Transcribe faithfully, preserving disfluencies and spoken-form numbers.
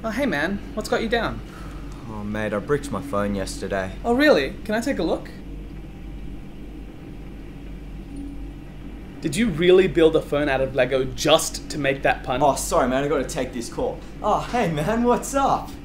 Oh, hey man, what's got you down? Oh mate, I bricked my phone yesterday. Oh really? Can I take a look? Did you really build a phone out of Lego just to make that pun? Oh sorry man, I gotta take this call. Oh hey man, what's up?